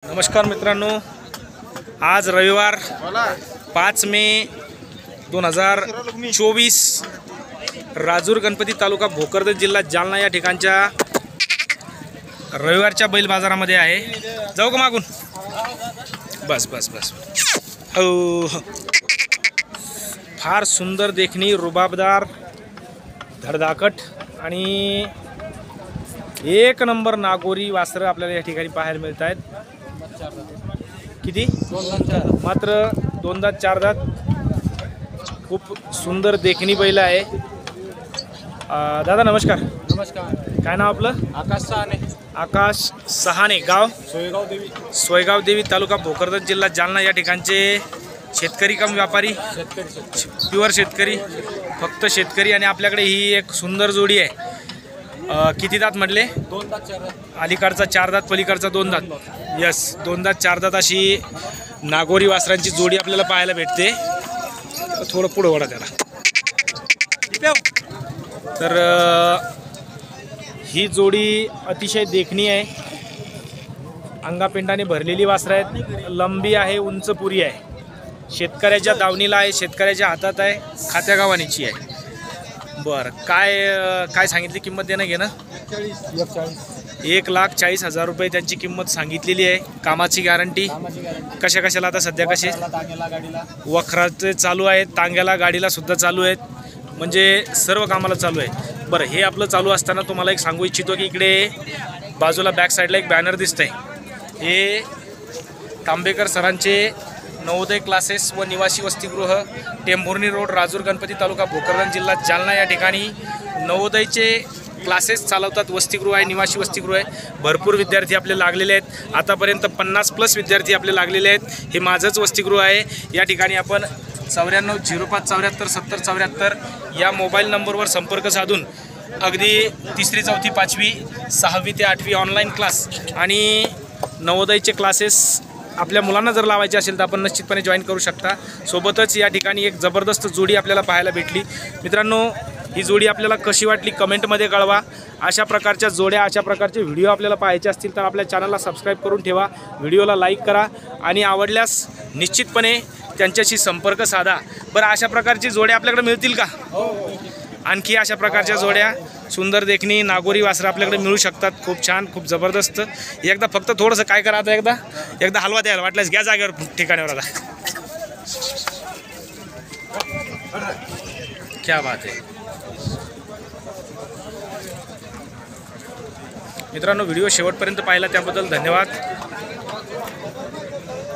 नमस्कार मित्रांनो, आज रविवार 5 मे 2024 राजूर गणपती तालुका भोकरदन जिल्हा जालना या ठिकाणच्या रविवारच्या बैल बाजारामध्ये आहे। जाऊ का मागून? बस बस बस। फार सुंदर देखणी, रुबाबदार, धडधाकट आणि एक नंबर नागोरी वासरं आपल्याला या ठिकाणी पाहायला मिळत आहेत। किती? मात्र 2 दात 4 दात। खूप सुंदर देखणी बैल आहे। दादा नमस्कार। नमस्कार। काय नाव आपलं? आकाश सहाने। आकाश सहाने, गाव सोयगाव देवी। सोयगाव देवी, तालुका भोकरदन, जिल्हा जालना या ठिकाणचे शेतकरी कम व्यापारी? प्युअर शेतकरी, फक्त शेतकरी। आणि आपल्याकडे ही एक सुंदर जोडी आहे। किती दात म्हटले? 2 दात 4 दात। अलीकडचा 4 दात, पलीकडचा 2 दात। यस, 2 दात 4 दात अशी नागोरी वासरांची जोडी आपल्याला पाहायला भेटते। थोडं पुढं वळा त्याला। तर ही जोडी अतिशय देखणी आहे। अंगापिंडाने भरलेली वासरं आहेत। लंबी आहे, उंच पुरी आहे। शेतकऱ्याच्या दावणीला आहे, शेतकऱ्याच्या हातात आहे, खात्या गावानीची आहे। बरं, काय सांगितली किंमत देणं घेणं? 1,40,000 रुपये त्यांची किंमत सांगितलेली आहे। कामाची गॅरंटी? कशा कशाला आता सध्या कसे वखराचे चालू आहेत, टांग्याला गाडीला सुद्धा चालू आहेत, म्हणजे सर्व कामाला चालू आहे। बरं, हे आपलं चालू असताना तुम्हाला एक सांगू इच्छितो की इकडे बाजूला बॅक साईडला एक बॅनर दिसतंय। हे तांबेकर सरांचे नवोदय क्लासेस व निवासी वसतिगृह, टेंभुर्णी रोड, राजूर गणपती तालुका भोकरदन, जिल्हा जालना या ठिकाणी नवोदयचे क्लासेस चालवतात। वसतिगृह आहे, निवासी वसतिगृह आहे। भरपूर विद्यार्थी आपले लागलेले आहेत। आतापर्यंत 50+ विद्यार्थी आपले लागलेले आहेत। हे माझंच वसतिगृह आहे। या ठिकाणी आपण 94 05 74 70 74 या मोबाईल नंबरवर संपर्क साधून अगदी 3री 4थी 5वी 6वी ते 8वी ऑनलाईन क्लास आणि नवोदयचे क्लासेस आपल्या मुलांना जर लावायचे असेल तर आपण निश्चितपणे जॉईन करू शकता। सोबतच या ठिकाणी एक जबरदस्त जोडी आपल्याला पाहायला भेटली। मित्रांनो, ही जोडी आपल्याला कशी वाटली कमेंटमध्ये कळवा। अशा प्रकारच्या जोड्या, अशा प्रकारचे व्हिडिओ आपल्याला पाहायचे असतील तर आपल्या चॅनलला सबस्क्राईब करून ठेवा, व्हिडिओला लाईक करा आणि आवडल्यास निश्चितपणे त्यांच्याशी संपर्क साधा। बरं, अशा प्रकारची जोड्या आपल्याकडे मिळतील का? आणखी अशा प्रकारच्या जोड्या, सुंदर देखणी नागोरी वासरं आपल्याकडे मिळू शकतात। खूप छान, खूप जबरदस्त। एकदा फक्त थोडंसं काय करा, आता एकदा हलवा द्यायला वाटल्यास घ्या जागेवर ठिकाणावर। आता क्या बात आहे मित्रांनो, व्हिडिओ शेवटपर्यंत पाहिला त्याबद्दल धन्यवाद।